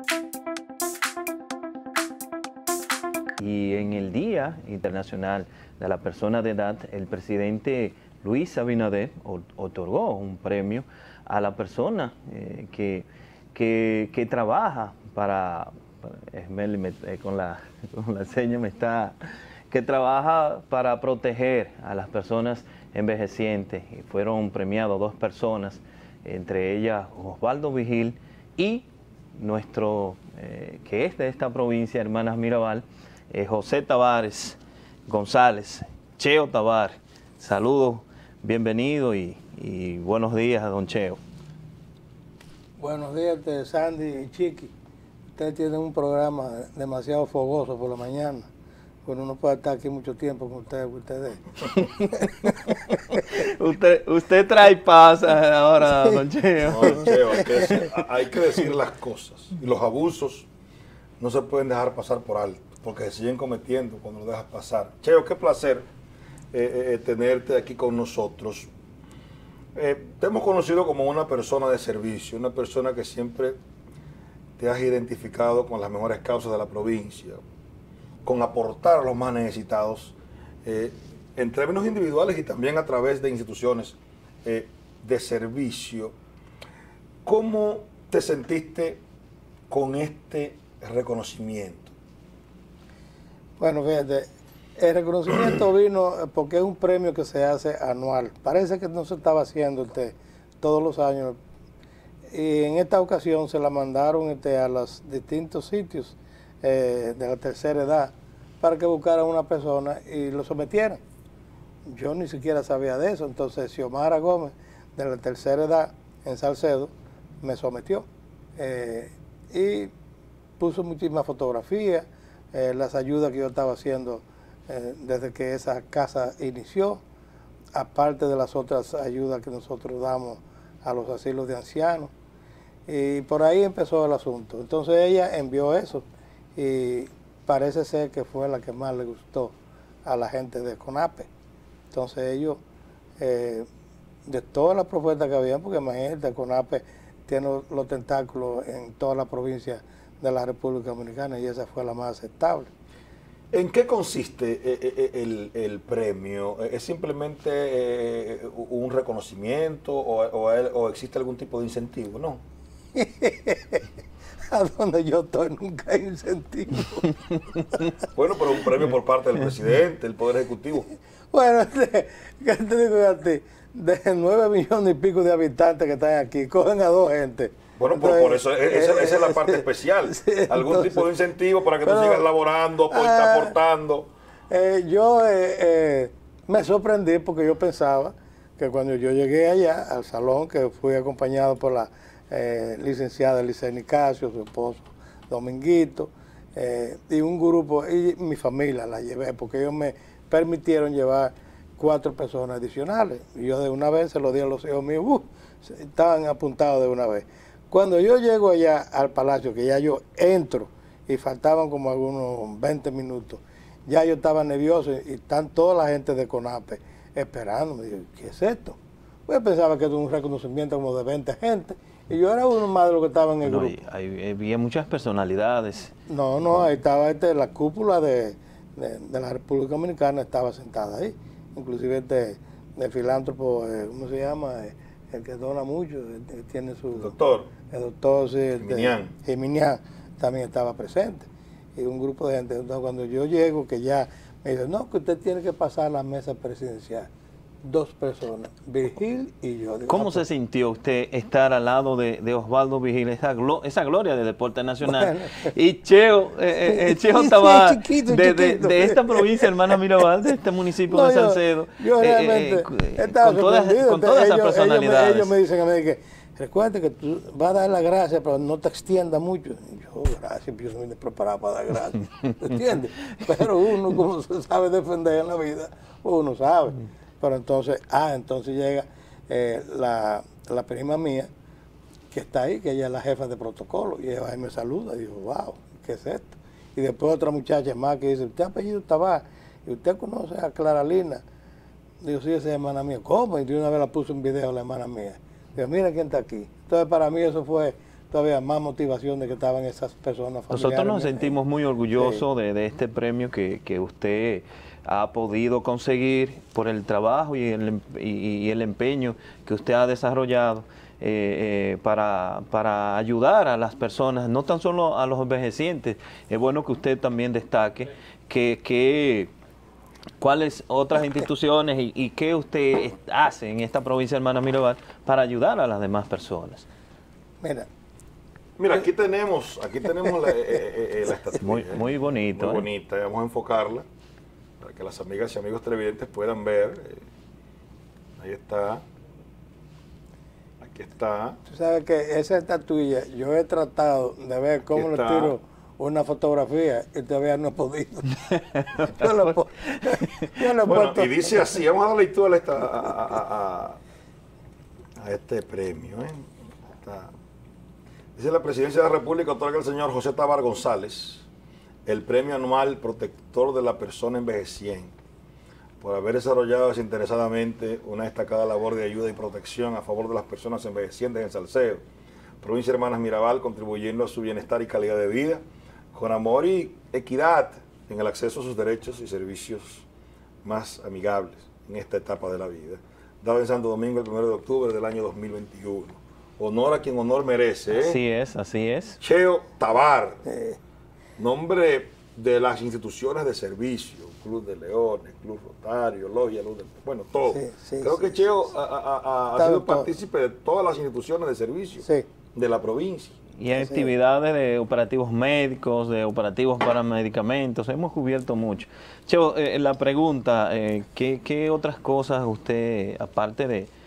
Y en el Día Internacional de la Persona de Edad, el presidente Luis Abinader otorgó un premio a la persona que trabaja con la seña que trabaja para proteger a las personas envejecientes. Y fueron premiados 2 personas, entre ellas Osvaldo Vigil y nuestro, que es de esta provincia, Hermanas Mirabal, José Tavares González, Cheo Tavares. Saludos, bienvenido y buenos días a don Cheo. Buenos días, Sandy y Chiqui. Ustedes tienen un programa demasiado fogoso por la mañana. Bueno, no puede estar aquí mucho tiempo con ustedes. usted trae paz ahora, don Cheo. No, don Cheo, hay que decir las cosas. Y los abusos no se pueden dejar pasar por alto, porque se siguen cometiendo cuando lo dejas pasar. Cheo, qué placer tenerte aquí con nosotros. Te hemos conocido como una persona de servicio, una persona que siempre te has identificado con las mejores causas de la provincia, con aportar a los más necesitados, en términos individuales y también a través de instituciones de servicio. ¿Cómo te sentiste con este reconocimiento? Bueno, fíjate, el reconocimiento vino porque es un premio que se hace anual. Parece que no se estaba haciendo todos los años. Y en esta ocasión se la mandaron a los distintos sitios de la tercera edad para que buscaran una persona y lo sometieran. Yo ni siquiera sabía de eso. Entonces Xiomara Gómez, de la tercera edad en Salcedo, me sometió y puso muchísimas fotografías, las ayudas que yo estaba haciendo desde que esa casa inició, aparte de las otras ayudas que nosotros damos a los asilos de ancianos. Y por ahí empezó el asunto. Entonces ella envió eso y parece ser que fue la que más le gustó a la gente de CONAPE. Entonces ellos, de todas las propuestas que habían, porque imagínate, CONAPE tiene los tentáculos en toda la provincia de la República Dominicana y esa fue la más aceptable. ¿En qué consiste el premio? ¿Es simplemente un reconocimiento o existe algún tipo de incentivo? No. A donde yo estoy nunca hay incentivo. Bueno, pero un premio por parte del presidente, del Poder Ejecutivo. Bueno, ¿qué te digo a ti? De 9 millones y pico de habitantes que están aquí, cogen a 2 gente. Bueno, entonces, por eso esa es la parte especial. Sí, algún entonces, tipo de incentivo para que tú sigas laborando, aportando. Yo me sorprendí porque yo pensaba que cuando yo llegué allá al salón, que fui acompañado por la licenciada Elisa Nicasio, su esposo Dominguito, y un grupo, y mi familia la llevé, porque ellos me permitieron llevar 4 personas adicionales. Y yo de una vez se lo di a los hijos míos, estaban apuntados de una vez. Cuando yo llego allá al palacio, que ya yo entro, y faltaban como algunos 20 minutos, ya yo estaba nervioso y están toda la gente de CONAPE esperando. Me digo, ¿qué es esto? Pues pensaba que era un reconocimiento como de 20 gente, y yo era uno más de los que estaban en el grupo. Había muchas personalidades. No, ahí estaba la cúpula de la República Dominicana, estaba sentada ahí. Inclusive el filántropo, ¿cómo se llama? El que dona mucho, tiene su... El doctor, sí, Jiminián también estaba presente. Y un grupo de gente. Entonces, cuando yo llego, que ya me dicen, no, que usted tiene que pasar a la mesa presidencial. 2 personas, Vigil y yo. Digo, ¿Cómo se sintió usted estar al lado de Osvaldo Vigil, esa gloria del deporte nacional? Bueno. Y Cheo Tavares, chiquito. De esta provincia, Hermana Mirabal, de este municipio de Salcedo. Yo realmente estaba con todas esas personalidades. Ellos me dicen a mí que, recuerda que tú vas a dar la gracia, pero no te extienda mucho. Y yo, gracias, yo soy preparado para dar gracias. ¿Entiendes? Pero uno, como se sabe defender en la vida, uno sabe. Pero entonces llega la prima mía, que está ahí, que ella es la jefa de protocolo, y ella me saluda, y digo, wow, ¿qué es esto? Y después otra muchacha más que dice, ¿usted apellido Tavares? ¿Y usted conoce a Clara Lina? Digo, sí, esa es hermana mía. ¿Cómo? Y de una vez la puse un video a la hermana mía. Digo, mira quién está aquí. Entonces para mí eso fue todavía más motivación de que estaban esas personas familiares. Nosotros nos sentimos muy orgullosos de este premio que usted ha podido conseguir por el trabajo y el empeño que usted ha desarrollado para ayudar a las personas, no tan solo a los envejecientes. Es bueno que usted también destaque cuáles otras instituciones y qué usted hace en esta provincia de Hermanas Mirabal para ayudar a las demás personas. Mira, aquí tenemos la estatua. Muy bonito. Muy bonita. Vamos a enfocarla para que las amigas y amigos televidentes puedan ver. Ahí está. Aquí está. Tú sabes que esa estatuilla, yo he tratado de ver cómo le tiro una fotografía y todavía no he podido. Bueno, y dice así, vamos a dar lectura a este premio. Dice: la Presidencia de la República otorga al señor José Tabar González el premio anual protector de la persona envejeciente por haber desarrollado desinteresadamente una destacada labor de ayuda y protección a favor de las personas envejecientes en Salcedo, provincia de Hermanas Mirabal, contribuyendo a su bienestar y calidad de vida con amor y equidad en el acceso a sus derechos y servicios más amigables en esta etapa de la vida. Dado en Santo Domingo el 1 de octubre del año 2021. Honor a quien honor merece. Así es, así es. Cheo Tabar, nombre de las instituciones de servicio, Club de Leones, Club Rotario, Logia, bueno, todo. Creo que Cheo ha sido partícipe de todas las instituciones de servicio de la provincia. Y hay actividades de operativos médicos, de operativos para medicamentos, hemos cubierto mucho. Cheo, la pregunta, ¿qué otras cosas usted, aparte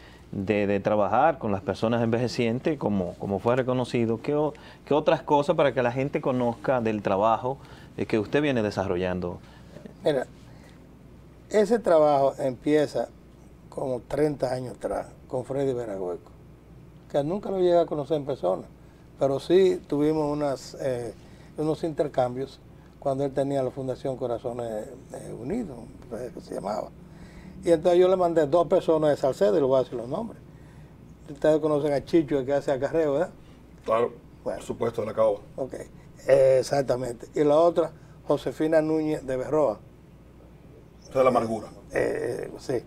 de trabajar con las personas envejecientes, como fue reconocido, qué otras cosas para que la gente conozca del trabajo que usted viene desarrollando? Mira, ese trabajo empieza como 30 años atrás con Freddy Veragüeco, que nunca lo llegué a conocer en persona, pero sí tuvimos unos intercambios cuando él tenía la Fundación Corazones Unidos, que se llamaba. Y entonces yo le mandé 2 personas de Salcedo, y le voy a decir los nombres. Ustedes conocen a Chicho, el que hace acarreo, ¿verdad? Claro, bueno, por supuesto, de la Caoba. Ok, exactamente. Y la otra, Josefina Núñez de Berroa. De la amargura. Sí.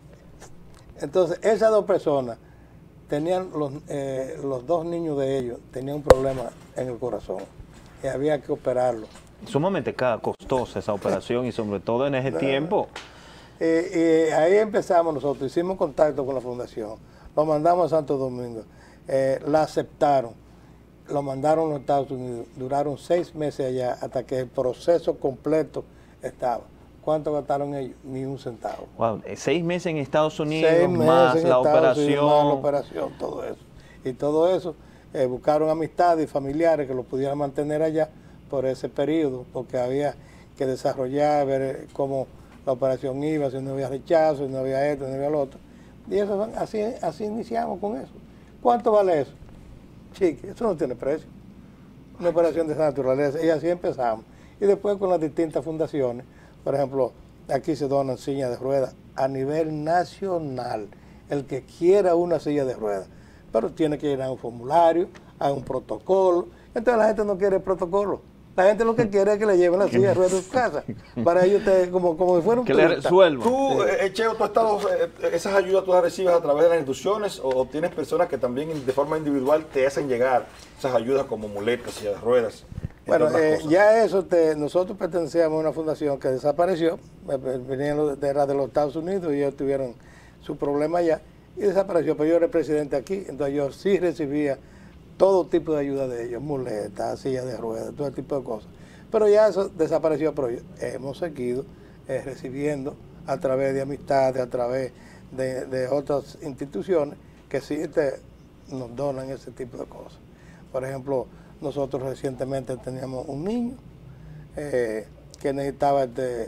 Entonces, esas 2 personas tenían, los 2 niños de ellos tenían un problema en el corazón y había que operarlo. Sumamente costosa esa operación y sobre todo en ese tiempo. Y ahí empezamos nosotros, hicimos contacto con la fundación, lo mandamos a Santo Domingo, la aceptaron, lo mandaron a los Estados Unidos, duraron 6 meses allá hasta que el proceso completo estaba. ¿Cuánto gastaron ellos? Ni un centavo. Wow, 6 meses en Estados Unidos, más la operación. Todo eso. Y todo eso, buscaron amistades y familiares que lo pudieran mantener allá por ese periodo, porque había que desarrollar, ver cómo la operación iba, si no había rechazo, si no había esto, si no había lo otro. Y eso, así iniciamos con eso. ¿Cuánto vale eso? Chique, eso no tiene precio. Una operación de esa naturaleza. Y así empezamos. Y después con las distintas fundaciones, por ejemplo, aquí se donan sillas de ruedas a nivel nacional. El que quiera una silla de ruedas. Pero tiene que ir a un formulario, a un protocolo. Entonces la gente no quiere el protocolo. La gente lo que quiere es que le lleven la silla de ruedas a su casa. Para ellos, como si fuera un que le resuelvan. Tú, Cheo, esas ayudas tú las recibes a través de las instituciones o tienes personas que también de forma individual te hacen llegar esas ayudas como muletas, sillas de ruedas. Bueno, ya eso, nosotros pertenecíamos a una fundación que desapareció, venían de los Estados Unidos y ellos tuvieron su problema allá y desapareció, pero yo era presidente aquí, entonces yo sí recibía todo tipo de ayuda de ellos, muletas, sillas de ruedas, todo tipo de cosas. Pero ya eso desapareció, pero hemos seguido recibiendo a través de amistades, a través de otras instituciones que sí nos donan ese tipo de cosas. Por ejemplo, nosotros recientemente teníamos un niño que necesitaba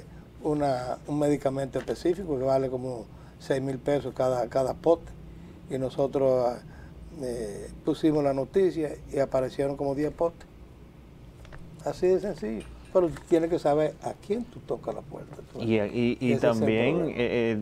un medicamento específico que vale como 6,000 pesos cada pote. Y nosotros pusimos la noticia y aparecieron como 10 potes. Así de sencillo. Pero tienes que saber a quién tú tocas la puerta. Y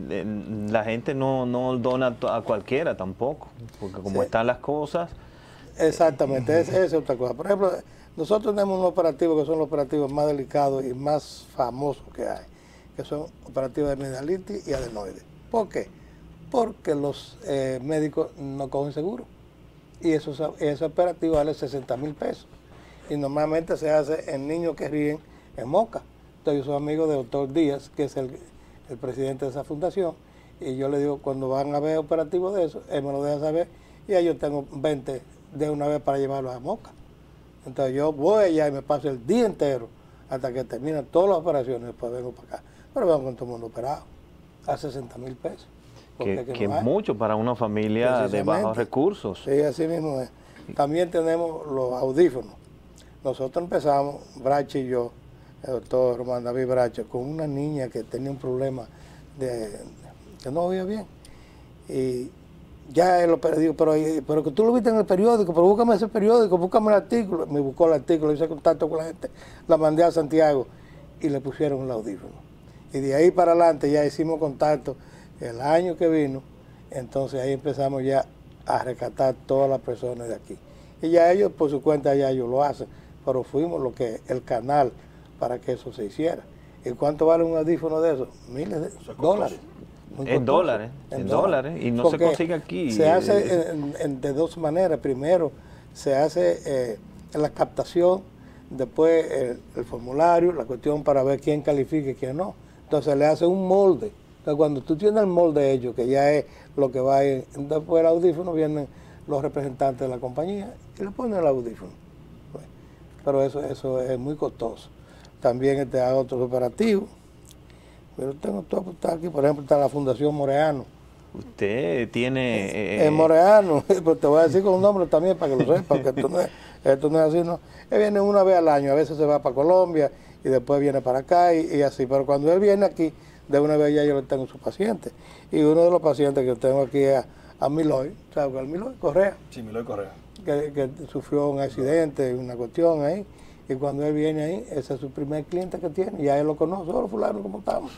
también la gente no dona a cualquiera tampoco, porque como están las cosas, Exactamente, esa es otra cosa. Por ejemplo, nosotros tenemos unos operativos que son los operativos más delicados y más famosos que hay, que son operativos de amigdalitis y adenoides. ¿Por qué? Porque los médicos no cogen seguro. Y ese operativo vale 60,000 pesos. Y normalmente se hace en niños que ríen en Moca. Entonces yo soy amigo de doctor Díaz, que es el presidente de esa fundación, y yo le digo, cuando van a ver operativos de eso, él me lo deja saber, y ahí yo tengo 20 de una vez para llevarlos a Moca. Entonces yo voy allá y me paso el día entero hasta que terminan todas las operaciones, después vengo para acá. Pero vengo con todo el mundo operado, a 60,000 pesos. Que es mucho para una familia de bajos recursos. Sí, así mismo es. También tenemos los audífonos. Nosotros empezamos, Brache y yo, el doctor Román David Brache, con una niña que tenía un problema que no oía bien. Y ya él lo perdió, pero que tú lo viste en el periódico, pero búscame ese periódico, búscame el artículo. Me buscó el artículo, hice contacto con la gente, la mandé a Santiago y le pusieron el audífono. Y de ahí para adelante ya hicimos contacto el año que vino, entonces ahí empezamos ya a rescatar todas las personas de aquí. Y ya ellos, por su cuenta, ya ellos lo hacen, pero fuimos el canal para que eso se hiciera. ¿Y cuánto vale un audífono de esos? $1,000 de dólares. En dólares, y no se consigue aquí. Se hace de dos maneras. Primero, se hace la captación, después el formulario, la cuestión para ver quién califica y quién no. Entonces le hace un molde. Entonces cuando tú tienes el molde hecho, que ya es lo que va ahí, después del audífono vienen los representantes de la compañía y le ponen el audífono. Pero eso es muy costoso. También hay otros operativos. Pero tengo todo apuntado aquí, por ejemplo, está la Fundación Moreano. Usted tiene... Es Moreano, pero te voy a decir con un nombre también para que lo sepas, porque esto no es así, ¿no? Él viene una vez al año, a veces se va para Colombia y después viene para acá y así, pero cuando él viene aquí, de una vez ya yo le tengo su paciente. Y uno de los pacientes que tengo aquí es a Miloy, ¿sabes cuál es Miloy? Correa. Sí, Miloy Correa. Que sufrió un accidente, una cuestión ahí. Y cuando él viene ahí, ese es su primer cliente que tiene, y ya él lo conoce, solo fulano, ¿cómo estamos?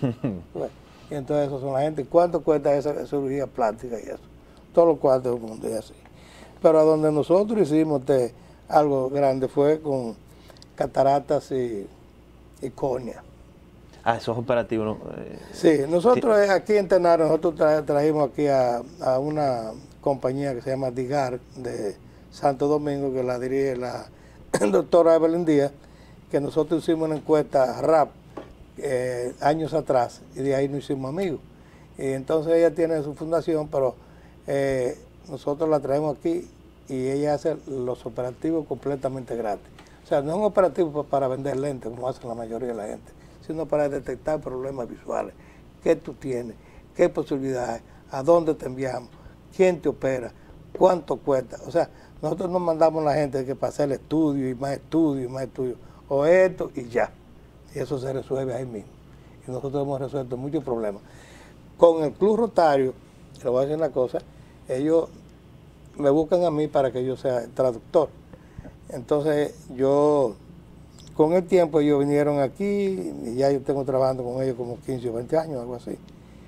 Y entonces esos son la gente. ¿Cuánto cuesta esa cirugía plástica y eso? Todos los cuartos del mundo y así. Pero a donde nosotros hicimos algo grande fue con cataratas y córnea. Esos operativos. Sí, nosotros aquí en Tenares, nosotros trajimos aquí a una compañía que se llama Digar, de Santo Domingo, que la dirige la doctora Evelyn Díaz, que nosotros hicimos una encuesta RAP años atrás, y de ahí nos hicimos amigos. Y entonces ella tiene su fundación, pero nosotros la traemos aquí y ella hace los operativos completamente gratis. O sea, no es un operativo para vender lentes, como hacen la mayoría de la gente, sino para detectar problemas visuales. ¿Qué tú tienes? ¿Qué posibilidades? ¿A dónde te enviamos? ¿Quién te opera? ¿Cuánto cuesta? O sea, nosotros nos mandamos a la gente que pase el estudio y más estudio y más estudio, o esto y ya. Y eso se resuelve ahí mismo. Y nosotros hemos resuelto muchos problemas. Con el Club Rotario, le voy a decir una cosa, ellos me buscan a mí para que yo sea traductor. Entonces yo, con el tiempo ellos vinieron aquí, y ya yo tengo trabajando con ellos como 15 o 20 años, algo así.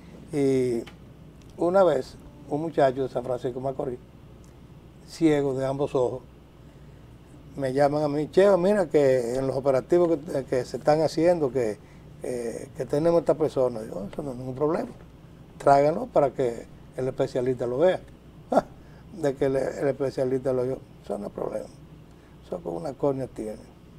Y una vez, un muchacho de San Francisco Macorís, ciego de ambos ojos, me llaman a mí, Cheo, mira que en los operativos que se están haciendo, que tenemos esta persona. Digo, eso no es ningún problema, tráiganlo para que el especialista lo vea. De que el especialista lo vea, eso no es problema, eso con una córnea tiene.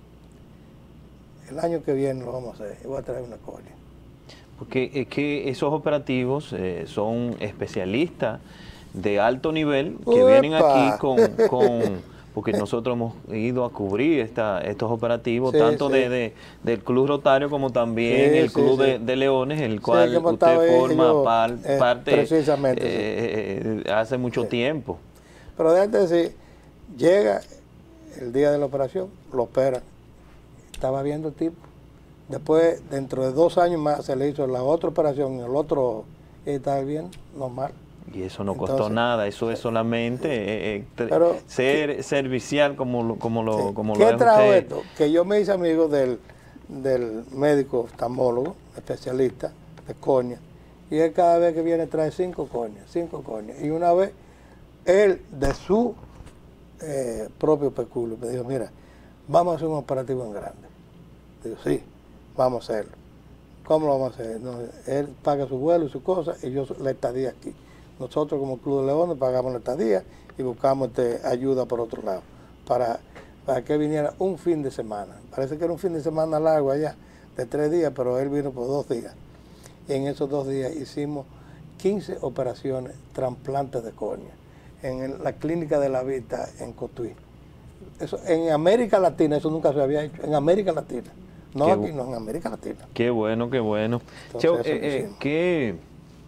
El año que viene lo vamos a hacer, y voy a traer una córnea. Porque es que esos operativos son especialistas de alto nivel que vienen aquí porque nosotros hemos ido a cubrir estos operativos, sí, tanto sí, del Club Rotario como también el Club de Leones, el cual usted forma parte precisamente, hace mucho tiempo. Pero déjate decir, llega el día de la operación, lo operan, estaba viendo el tipo. Después, dentro de 2 años más, se le hizo la otra operación, el otro estaba bien, normal. Y eso no costó nada, eso es solamente ser servicial como lo ¿Qué trajo esto? Que yo me hice amigo del médico oftalmólogo, especialista de córnea, y él cada vez que viene trae 5 córneas. Y una vez, él de su propio peculio. Me dijo, mira, vamos a hacer un operativo en grande. Digo, sí, vamos a hacerlo. ¿Cómo lo vamos a hacer? No, él paga su vuelo y su cosa y yo la estadía aquí. Nosotros como Club de Leones pagamos la estadía y buscamos ayuda por otro lado para que viniera un fin de semana. Parece que era un fin de semana largo allá, de 3 días, pero él vino por 2 días. Y en esos 2 días hicimos 15 operaciones, trasplantes de córnea, en la clínica de la vista en Cotuí. Eso, en América Latina, eso nunca se había hecho, en América Latina. No aquí, no, en América Latina. Qué bueno, qué bueno. Cheo, ¿qué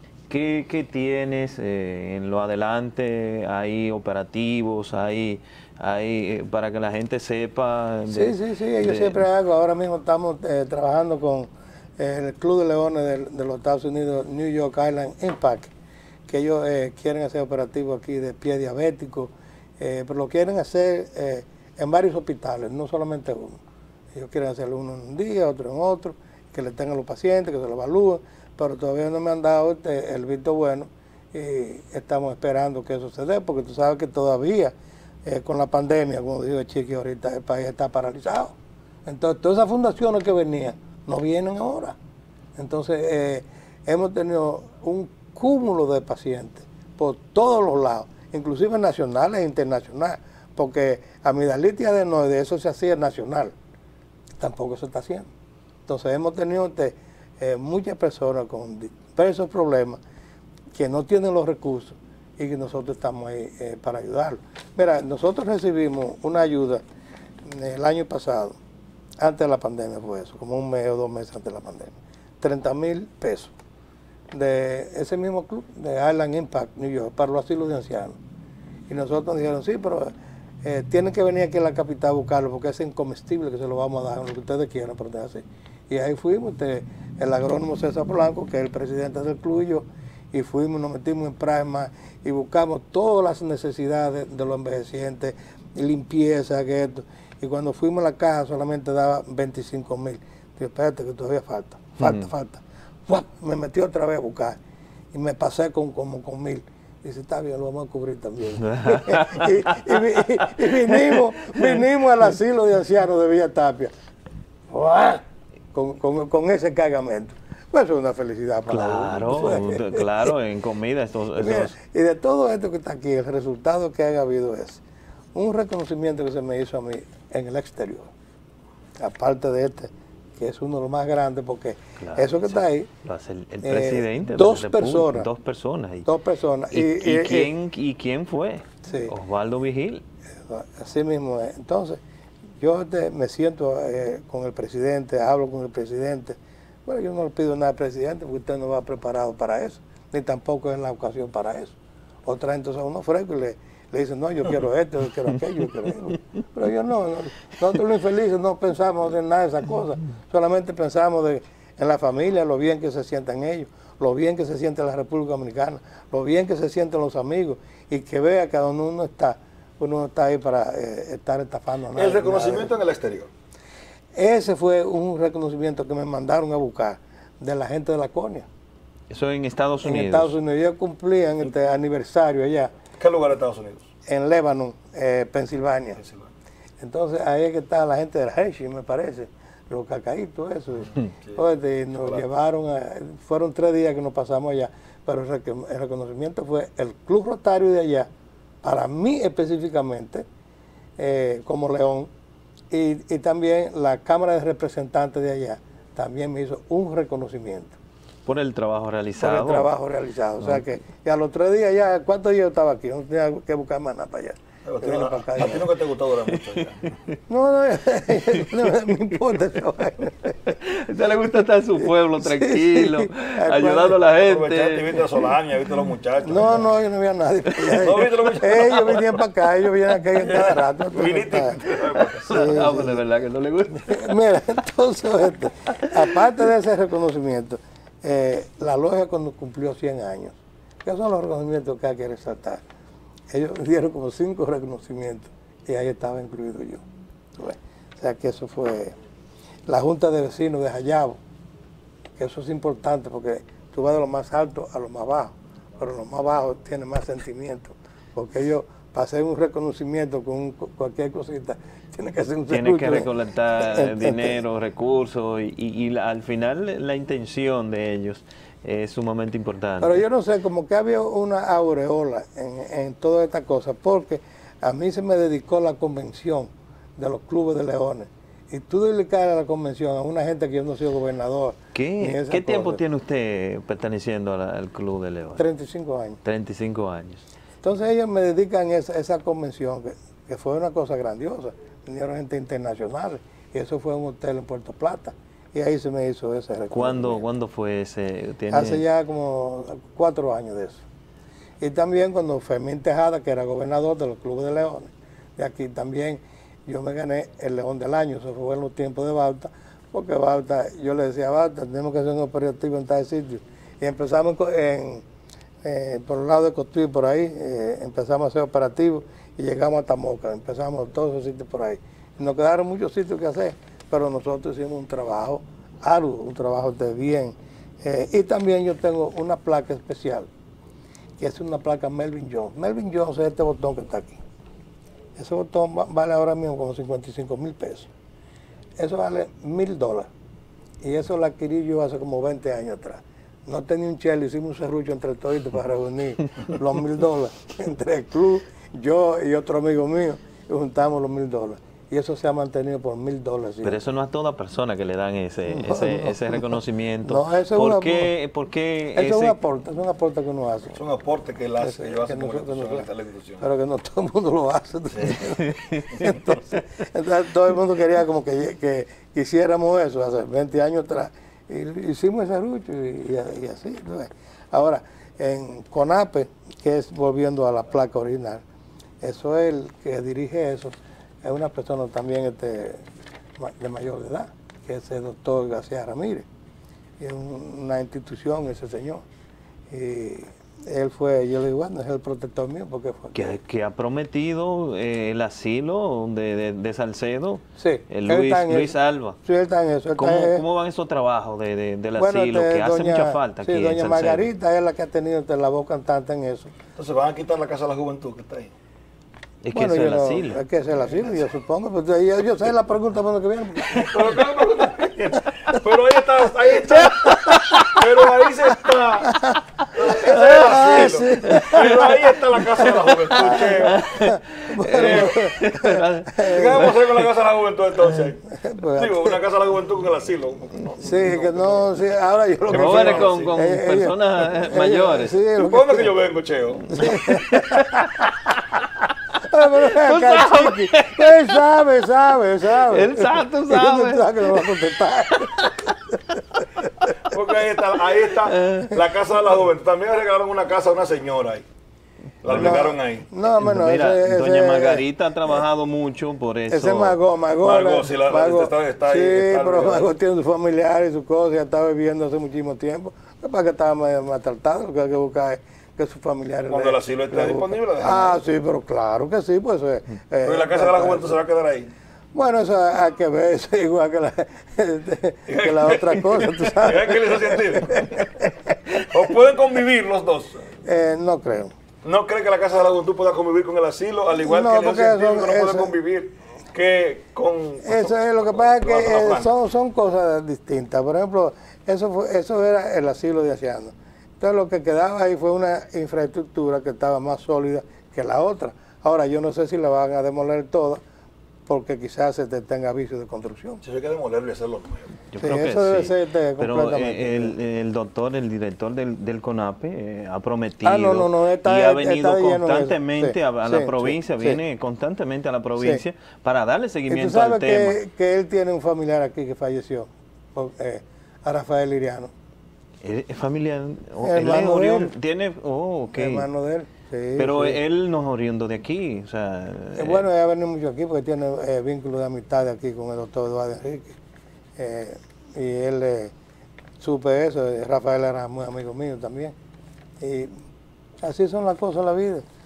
tienes en lo adelante? ¿Hay operativos? ¿Hay para que la gente sepa? Sí, yo siempre hago. Ahora mismo estamos trabajando con el Club de Leones de los Estados Unidos, New York Island Impact, que ellos quieren hacer operativos aquí de pie diabético, pero lo quieren hacer en varios hospitales, no solamente uno. Ellos quieren hacerlo uno en un día, otro en otro, que le tengan los pacientes, que se lo evalúen, pero todavía no me han dado el visto bueno y estamos esperando que eso se dé, porque tú sabes que todavía con la pandemia, como dijo el Chiqui ahorita, el país está paralizado. Entonces, todas esas fundaciones que venían, no vienen ahora. Entonces, hemos tenido un cúmulo de pacientes por todos los lados, inclusive nacionales e internacionales, porque amigdalitis y adenoide, eso se hacía nacional. Tampoco se está haciendo. Entonces hemos tenido muchas personas con diversos problemas que no tienen los recursos y que nosotros estamos ahí para ayudarlos. Mira, nosotros recibimos una ayuda el año pasado, antes de la pandemia fue eso, como 1 mes o 2 meses antes de la pandemia, 30,000 pesos de ese mismo club, de Island Impact, New York, para los asilos de ancianos. Y nosotros nos dijeron, sí, pero tienen que venir aquí a la capital a buscarlo porque es incomestible que se lo vamos a dar, lo que ustedes quieran, pero es así. Y ahí fuimos, el agrónomo César Blanco, que es el presidente del club, y fuimos, nos metimos en Prima y buscamos todas las necesidades de los envejecientes, limpieza, que esto. Y cuando fuimos a la caja solamente daba 25,000. Dije, espérate que todavía falta. ¡Fuap! Me metí otra vez a buscar y me pasé como con 1,000. Dice, está bien, lo vamos a cubrir también. y vinimos al asilo de ancianos de Villa Tapia. Con ese cargamento. Pues es una felicidad para uno. Claro, en comida. Y de todo esto que está aquí, el resultado que haya habido es un reconocimiento que se me hizo a mí en el exterior. Aparte de que es uno de los más grandes, porque eso que está ahí, lo hace el presidente. Dos personas. Dos personas. ¿Y quién fue? Sí. Osvaldo Vigil. Así mismo es. Entonces, yo me siento con el presidente, hablo con el presidente. Bueno, yo no le pido nada al presidente porque usted no va preparado para eso, ni tampoco es la ocasión para eso. Otra gente son unos frescos y le dicen, no, yo quiero esto, yo quiero aquello, yo quiero eso. Pero yo no, nosotros los infelices no pensamos en nada de esas cosas, solamente pensamos en la familia, lo bien que se sientan ellos, lo bien que se siente la República Dominicana, lo bien que se sienten los amigos y que vea que donde uno no está ahí para estar estafando a nadie. El reconocimiento en el exterior. Ese fue un reconocimiento que me mandaron a buscar de la gente de la córnea. Eso en Estados Unidos. En Estados Unidos. Ellos cumplían este aniversario allá. ¿Qué lugar de Estados Unidos? En Lebanon, Pensilvania. Entonces ahí es que está la gente del Hershey, me parece, los cacaitos, eso. Sí. Entonces, nos llevaron, fueron 3 días que nos pasamos allá, pero el reconocimiento fue el Club Rotario de allá, para mí específicamente, como León, y también la Cámara de Representantes de allá, también me hizo un reconocimiento. Por el trabajo realizado. Por el trabajo realizado. O sea que a los 3 días ya, ¿cuántos días yo estaba aquí? No tenía que buscar más nada para allá. A ti nunca te gustó durar mucho ya. No me importa eso. A usted le gusta estar en su pueblo tranquilo, ayudando a la gente. Aprovechaste y viste a Solania, viste a los muchachos. No, yo no vi a nadie. ¿No viste a los muchachos? Ellos venían para acá, ellos venían acá cada rato. ¿Viniste? Sí, pues de verdad que no le gusta. Mira, entonces, aparte de ese reconocimiento, la logia cuando cumplió 100 años, ¿qué son los reconocimientos que hay que resaltar? Ellos dieron como 5 reconocimientos y ahí estaba incluido yo. O sea que eso fue la Junta de Vecinos de Jayabo, que eso es importante porque tú vas de lo más alto a lo más bajo, pero lo más bajo tiene más sentimiento, porque ellos para hacer un reconocimiento con cualquier cosita, tiene que hacer un Tiene serrucho. que recolectar dinero, recursos al final la intención de ellos es sumamente importante. Pero yo no sé, como que había una aureola en toda esta cosa, porque a mí se me dedicó la convención de los clubes de leones. Y tú dedicar a la convención a una gente que yo no soy gobernador. ¿Qué tiempo tiene usted perteneciendo al Club de Leones? 35 años. 35 años. Entonces ellos me dedican esa convención, que fue una cosa grandiosa. Vinieron gente internacional, y eso fue en un hotel en Puerto Plata. Y ahí se me hizo ese reconocimiento. ¿Cuándo fue ese? Hace ya como 4 años de eso. Y también cuando Fermín Tejada, que era gobernador de los clubes de leones, de aquí también yo me gané el León del Año. Eso fue en los tiempos de Bauta, porque Bauta, yo le decía a Bauta, tenemos que hacer un operativo en tal sitio. Y empezamos por el lado de Cotuí, por ahí, empezamos a hacer operativos y llegamos hasta Moca, empezamos todos esos sitios por ahí. Nos quedaron muchos sitios que hacer, pero nosotros hicimos un trabajo arduo, un trabajo de bien. Y también yo tengo una placa especial, que es una placa Melvin Jones. Melvin Jones es este botón que está aquí. Ese botón vale ahora mismo como 55,000 pesos. Eso vale $1,000. Y eso lo adquirí yo hace como 20 años atrás. No tenía un chelo, hicimos un serrucho entre todos para reunir los $1,000. Entre el club, yo y otro amigo mío, y juntamos los $1,000. Y eso se ha mantenido por $1,000. Pero eso no es a toda persona que le dan ese reconocimiento. No, eso ¿Por qué es un aporte que uno hace. Es un aporte que él hace, que yo hace con la institución. Pero que no todo el mundo lo hace. Entonces, todo el mundo quería como que hiciéramos eso hace 20 años atrás. Y hicimos ese rucho y así. ¿No? Ahora, en CONAPE, que es volviendo a la placa original, eso es el que dirige eso. Es una persona también de mayor edad, que es el doctor García Ramírez. Y es una institución ese señor. Y él fue, yo le digo, bueno, es el protector mío, porque fue. Que ha prometido el asilo de Salcedo, sí, Luis Alba. Sí, él está en eso. ¿Cómo van esos trabajos del asilo, que hace mucha falta aquí en doña Salcedo? Margarita es la que ha tenido la voz cantante en eso. Entonces van a quitar la Casa de la Juventud que está ahí. Es que es el asilo. Es que es el asilo, yo supongo. Pues yo sé la pregunta para lo que viene. Pero ahí está. Pero ahí se está. Ese es el asilo. Sí. Pero ahí está la Casa de la Juventud, ¿qué vamos a hacer con la Casa de la Juventud entonces? Digo, una Casa de la Juventud con el asilo. Sí, que no, sí, ahora yo lo que muere con personas mayores. Sí, ¿Por dónde que yo vengo, Cheo? Él sabe. Él sabe, tú sabes. Que no va a contestar. Porque ahí está la Casa de la Juventud. También regalaron una casa a una señora ahí. La albergaron ahí. No, bueno, mira, doña Margarita ha trabajado mucho por eso. Ese Magó, sí, está ahí. Sí, pero Magó tiene su familiar y su cosa, ya está viviendo hace muchísimo tiempo. Lo que pasa es que estaba maltratado, lo que hay que buscar es que sus familiares... Cuando el asilo esté disponible, sí, pero claro que sí, pues... pero la Casa de la Juventud se va a quedar ahí. Bueno, eso hay que ver, eso es igual que la otra cosa, tú sabes. ¿Qué les hace sentido? ¿O pueden convivir los dos? No creo. ¿No cree que la Casa de la Juventud pueda convivir con el asilo, al igual que el científico no puede convivir que con... Eso es, lo que pasa es que son cosas distintas. Por ejemplo, eso era el asilo de ancianos. Entonces lo que quedaba ahí fue una infraestructura que estaba más sólida que la otra. Ahora yo no sé si la van a demoler toda, porque quizás se tenga vicio de construcción. Si hay que demolerlo y hacerlo nuevo. Yo creo que eso debe sí. ser Pero el director del CONAPE ha prometido y ha venido constantemente a la provincia, viene constantemente a la provincia para darle seguimiento al tema. ¿Y tú sabes que él tiene un familiar aquí que falleció, a Rafael Liriano? ¿Es familiar? Hermano de él. ¿Tiene? Okay. Hermano de él. Sí, pero él no es oriundo de aquí, o sea... bueno, él ha venido mucho aquí porque tiene vínculo de amistad aquí con el doctor Eduardo Enrique. Y él, supe eso, Rafael era muy amigo mío también. Y así son las cosas en la vida.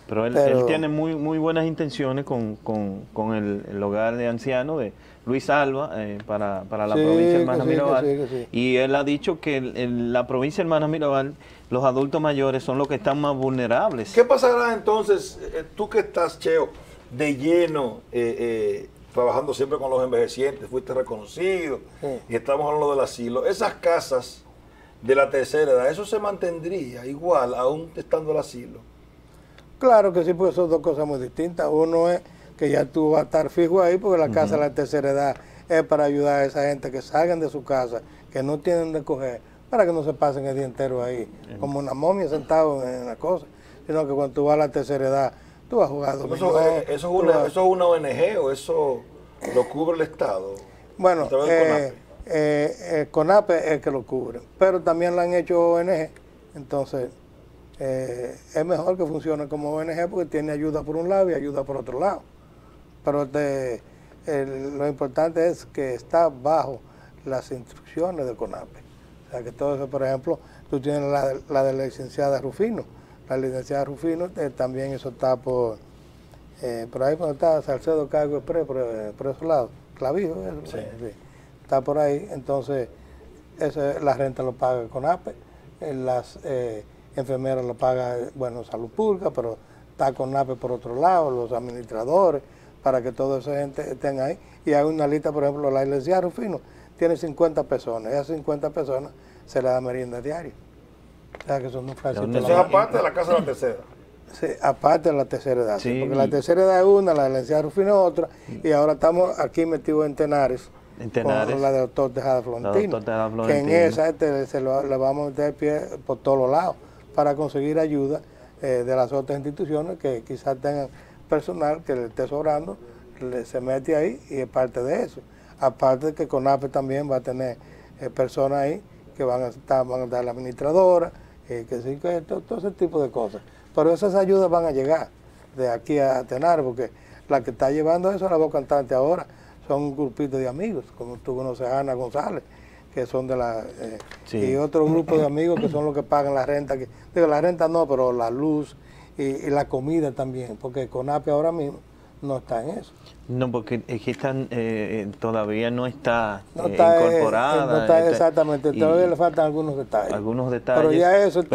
Pero él tiene muy buenas intenciones con el hogar de ancianos de Luis Alba para la provincia de Hermanas Mirabal. Sí. Y él ha dicho que en la provincia de Hermanas Mirabal los adultos mayores son los que están más vulnerables. ¿Qué pasará entonces, tú que estás, Cheo, de lleno, trabajando siempre con los envejecientes, fuiste reconocido, y estamos hablando del asilo, esas casas de la tercera edad, ¿eso se mantendría igual aún estando el asilo? Claro que sí, porque son dos cosas muy distintas. Uno es que ya tú vas a estar fijo ahí, porque la casa de la tercera edad es para ayudar a esa gente que salgan de su casa, que no tienen de coger, para que no se pasen el día entero ahí, como una momia sentado en la cosa, sino que cuando tú vas a la tercera edad, tú vas a jugar dominó. ¿Eso es una ONG o eso lo cubre el Estado? Bueno, CONAPE es el que lo cubre, pero también lo han hecho ONG, entonces es mejor que funcione como ONG porque tiene ayuda por un lado y ayuda por otro lado. Pero lo importante es que está bajo las instrucciones de CONAPE. O sea que todo eso, por ejemplo, tú tienes la de la licenciada Rufino. La licenciada Rufino también eso está por ahí cuando está Salcedo Cargo Express, por esos lados, Clavijo, eso, sí. Está por ahí, entonces la renta lo paga CONAPE, las enfermeras lo paga, Salud Pública, pero está CONAPE por otro lado, los administradores, para que toda esa gente estén ahí. Y hay una lista, por ejemplo, la licenciada Rufino tiene 50 personas, esas 50 personas se le da merienda diaria. O sea que son un Eso es aparte de la casa de la tercera. Sí, aparte de la tercera edad, sí, porque la tercera edad es una, la licenciada Rufino es otra, y ahora estamos aquí metidos en Tenares. Con la de doctor Tejada Florentino, que en esa le vamos a meter pie por todos los lados para conseguir ayuda de las otras instituciones que quizás tengan personal que le esté sobrando, se mete ahí y es parte de eso. Aparte de que CONAPE también va a tener personas ahí que van a dar la administradora, que todo ese tipo de cosas. Pero esas ayudas van a llegar de aquí a Tenares, porque la que está llevando eso es la voz cantante ahora. Son un grupito de amigos, como tú conoces a Ana González, que son de la... y otro grupo de amigos que son los que pagan la renta. Digo, la renta no, pero la luz y la comida también, porque CONAPE ahora mismo no está en eso. No, porque es que todavía no está incorporada. No está exactamente, todavía le faltan algunos detalles. Algunos detalles, pero ya eso...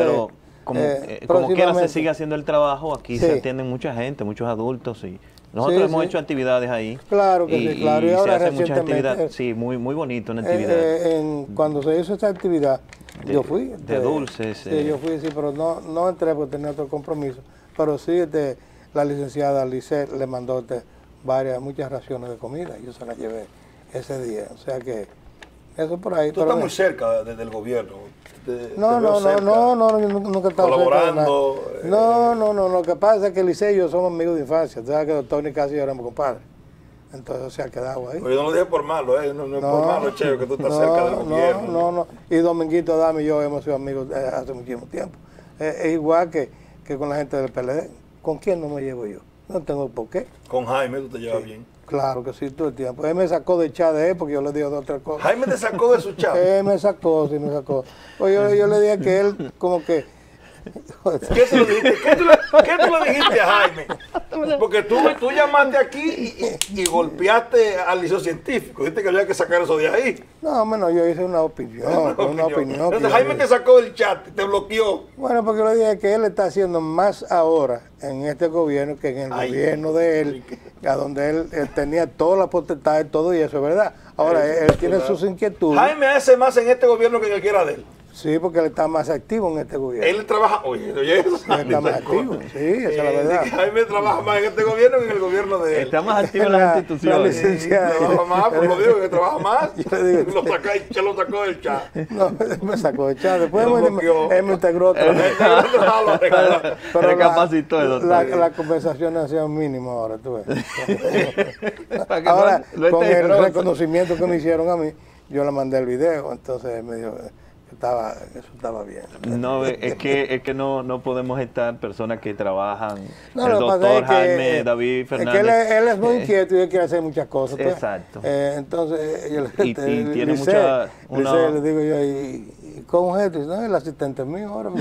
como quiera se sigue haciendo el trabajo, aquí se atienden mucha gente, muchos adultos y... Nosotros hemos hecho actividades ahí. Claro que sí, claro. Y ahora se hacen muchas actividades. Sí, muy bonito una actividad. Cuando se hizo esta actividad, yo fui. De dulces. Sí, yo fui, sí, pero no entré porque tenía otro compromiso. Pero sí, la licenciada Lisset le mandó muchas raciones de comida. Yo se las llevé ese día. O sea que eso por ahí. Tú estás muy cerca del gobierno. No, nunca he estado colaborando. No, lo que pasa es que Licey y yo somos amigos de infancia. Tú sabes que doctor ni casi yo éramos compadres. Entonces se ha quedado ahí. Pero yo no lo dije por malo, no es por malo, Cheo, que tú estás cerca del gobierno. No. Y Dominguito Dami y yo hemos sido amigos hace muchísimo tiempo. Es igual que con la gente del PLD. ¿Con quién no me llevo yo? No tengo por qué. Con Jaime tú te llevas bien. Claro que sí, todo el tiempo. Él me sacó del chat de él porque yo le dije otra cosa. ¿Jaime te sacó de su chat? Él me sacó. Pues yo le dije que él como que... ¿Qué tú le dijiste a Jaime? Porque tú llamaste aquí y golpeaste al liceo científico. Dijiste que había que sacar eso de ahí. No, yo hice una opinión. Entonces Jaime te sacó del chat, te bloqueó. Bueno, porque yo le dije que él está haciendo más ahora en este gobierno que en el gobierno de él, a donde él tenía toda la potestad, todo y eso es verdad. Ahora, él tiene sus inquietudes. Jaime hace más en este gobierno que en el que era de él. Sí, porque él está más activo en este gobierno. Él trabaja, oye, él está más activo, sí, esa es la verdad. Jaime trabaja más en este gobierno que en el gobierno de él. Está más activo en las instituciones. La licenciada. Trabaja más, por lo digo, que trabaja más. Lo sacó del chat. No, me sacó del chat. Después él me integró otra vez. Recapacitó. Las conversaciones han sido mínimas ahora, tú ves. Ahora, con el reconocimiento que me hicieron a mí, yo le mandé el video, entonces me dijo... Eso estaba bien. No, es que no podemos estar personas que trabajan. No, el doctor Jaime, David Fernández. Es que él es muy inquieto y él quiere hacer muchas cosas. Exacto. Entonces, y tiene mucha... le digo yo, Y con un gesto, no, el asistente mío ahora.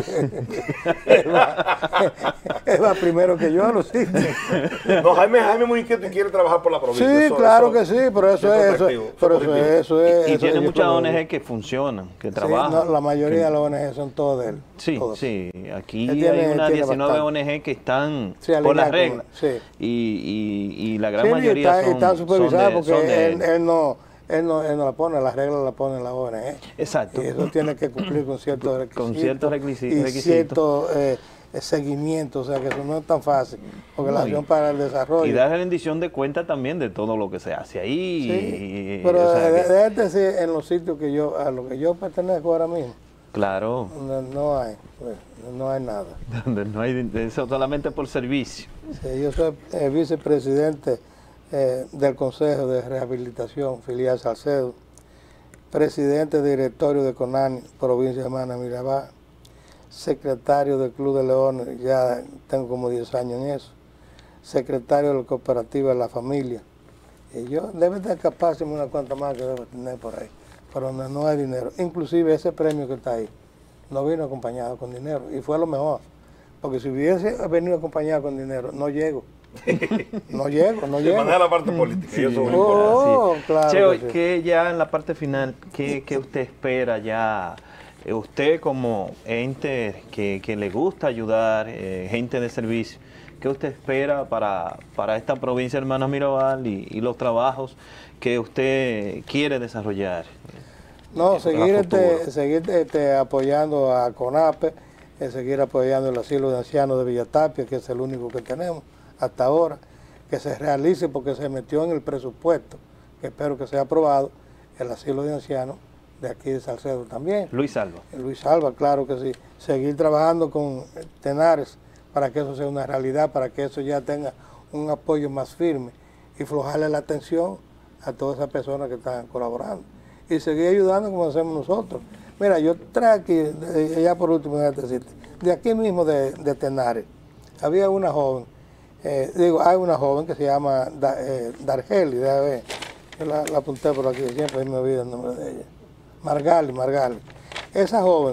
Él va primero que yo a los sitios. No, Jaime es muy inquieto y quiere trabajar por la provincia. Sí, claro que sí, pero eso es. Y tiene muchas ONG que funcionan, que trabajan. No, la mayoría de las ONG son todas de él. Sí, todas. sí. Aquí hay unas 19 ONG que están por las reglas. Sí. Y la gran mayoría están supervisadas porque él. Él no la pone, las reglas las pone la ONG. Exacto. Y eso tiene que cumplir con ciertos requisitos. Con ciertos requisitos. Y ciertos seguimientos, o sea que eso no es tan fácil. Porque la acción para el desarrollo. Y dar rendición de cuenta también de todo lo que se hace ahí. Sí, pero déjate decir, en los sitios a los que yo pertenezco ahora mismo. Claro. No hay nada. Donde no hay eso solamente por servicio. Sí, yo soy vicepresidente del Consejo de Rehabilitación Filial Salcedo, presidente del directorio de CONANI, provincia de Hermana Mirabal, secretario del Club de Leones, ya tengo como 10 años en eso, secretario de la cooperativa de la familia. Y yo debe de escapárseme una cuanta más que debo tener por ahí, pero no hay dinero. Inclusive ese premio que está ahí no vino acompañado con dinero y fue lo mejor, porque si hubiese venido acompañado con dinero, no llego. No llego. De manera la parte política. Sí. Claro. Cheo, que sí. que ya en la parte final, ¿qué usted espera ya? Usted como ente que le gusta ayudar, gente de servicio, ¿qué usted espera para esta provincia de Hermanas Mirabal y los trabajos que usted quiere desarrollar? No, seguir apoyando a CONAPE, seguir apoyando el asilo de ancianos de Villatapia, que es el único que tenemos hasta ahora, que se realice porque se metió en el presupuesto, que espero que sea aprobado, el asilo de ancianos de aquí de Salcedo también. Luis Alba. Luis Alba, claro que sí. Seguir trabajando con Tenares para que eso sea una realidad, para que eso ya tenga un apoyo más firme y flojarle la atención a todas esas personas que están colaborando. Y seguir ayudando como hacemos nosotros. Mira, yo traje aquí, ya por último, de aquí mismo de Tenares, había una joven, hay una joven que se llama Dargeli, déjame ver, yo la apunté por aquí, siempre me olvido el nombre de ella. Margali. Esa joven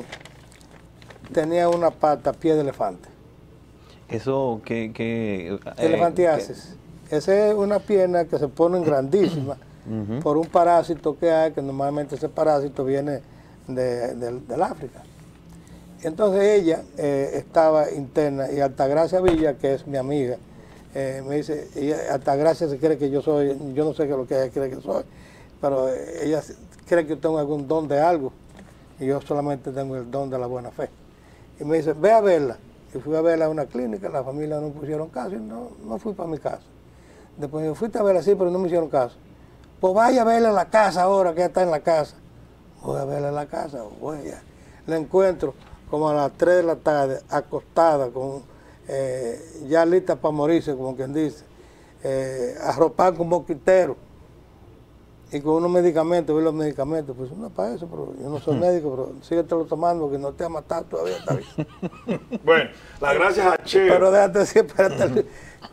tenía una pata, pie de elefante. Eso que elefantiasis. Esa es una pierna que se pone grandísima por un parásito que hay, que normalmente ese parásito viene del África. Entonces ella estaba interna y Altagracia Villa, que es mi amiga, me dice, Altagracia se cree que yo soy, yo no sé qué es lo que ella cree que soy, pero ella cree que yo tengo algún don de algo y yo solamente tengo el don de la buena fe. Y me dice, ve a verla. Y fui a verla a una clínica, la familia no pusieron caso y no fui para mi casa. Después me fuiste a verla así, pero no me hicieron caso. Pues vaya a verla en la casa ahora, que ella está en la casa. Voy a verla en la casa, voy allá. La encuentro como a las 3 de la tarde, acostada, ya lista para morirse, como quien dice, arropada con mosquitero y con unos medicamentos, vi los medicamentos, pues no para eso, pero yo no soy médico, pero síguetelo tomando, que no te ha matado todavía, está bien. Bueno, las gracias a Cheo. Pero déjate decir, espérate,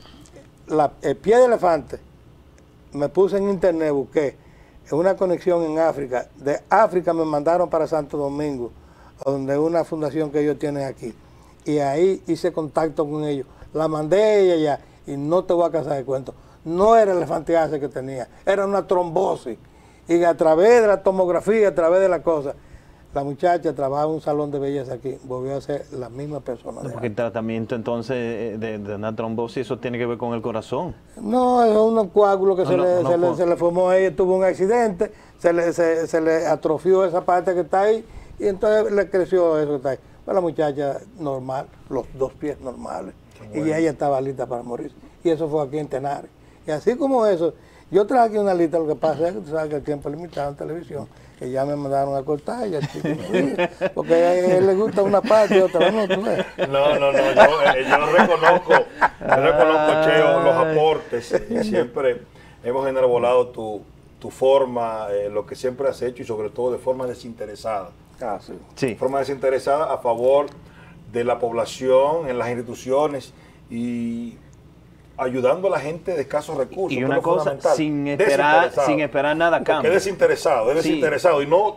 el pie de elefante, me puse en internet, busqué, en una conexión en África, de África me mandaron para Santo Domingo, donde una fundación que ellos tienen aquí, y ahí hice contacto con ellos, la mandé a ella ya, y no te voy a casar de cuento, no era elefantiasis que tenía, era una trombosis, y a través de la tomografía, a través de la cosa, la muchacha trabaja en un salón de belleza aquí, volvió a ser la misma persona. Porque el tratamiento entonces de una trombosis, eso tiene que ver con el corazón. No, es un coágulo que se le formó a ella, tuvo un accidente, se le atrofió esa parte que está ahí, y entonces le creció eso que está ahí. Pues la muchacha normal, los 2 pies normales, bueno. Y ella estaba lista para morir. Y eso fue aquí en Tenares. Y así como eso, yo traje aquí una lista, lo que pasa es que tú sabes que el tiempo es limitado en televisión, que ya me mandaron a cortar, y porque a él le gusta una parte y otra no. ¿Tú ves? No, yo reconozco, Cheo, los aportes, y siempre hemos enarbolado tu forma, lo que siempre has hecho, y sobre todo de forma desinteresada. Sí. Forma desinteresada a favor de la población, en las instituciones y ayudando a la gente de escasos recursos. Y una cosa, sin esperar nada a cambio. Es desinteresado, y no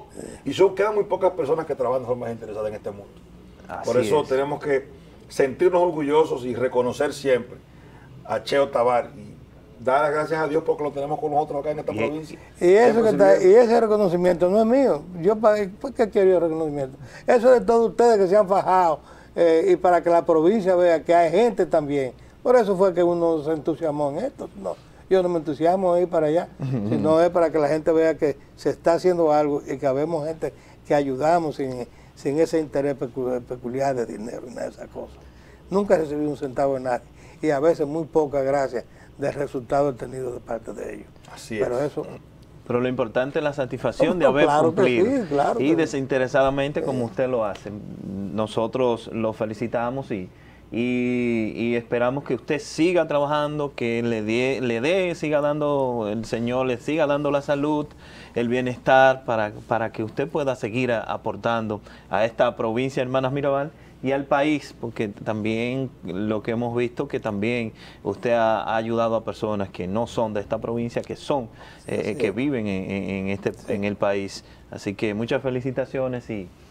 Y quedan muy pocas personas que trabajan de forma interesada en este mundo. Por Así eso es. tenemos que sentirnos orgullosos y reconocer siempre a Cheo Tabar y dar las gracias a Dios porque lo tenemos con nosotros acá en esta provincia. Y Siempre ese reconocimiento no es mío. ¿Por qué quiero yo reconocimiento? Eso es de todos ustedes que se han fajado y para que la provincia vea que hay gente también. Por eso fue que uno se entusiasmó en esto. No, yo no me entusiasmo de ir para allá, sino es para que la gente vea que se está haciendo algo y que habemos gente que ayudamos sin ese interés peculiar de dinero y nada de esas cosas. Nunca recibí un centavo de nadie y a veces muy poca gracia del resultado obtenido de parte de ellos. Así Pero es. eso... Pero lo importante es la satisfacción de No, haber claro que cumplido. sí, claro Y que sí. desinteresadamente como usted lo hace. Nosotros lo felicitamos y esperamos que usted siga trabajando, que siga dando, el Señor le siga dando la salud, el bienestar, para que usted pueda seguir aportando a esta provincia, Hermanas Mirabal, y al país, porque también lo que hemos visto, que también usted ha ayudado a personas que no son de esta provincia, que son, que viven en el país. Así que muchas felicitaciones y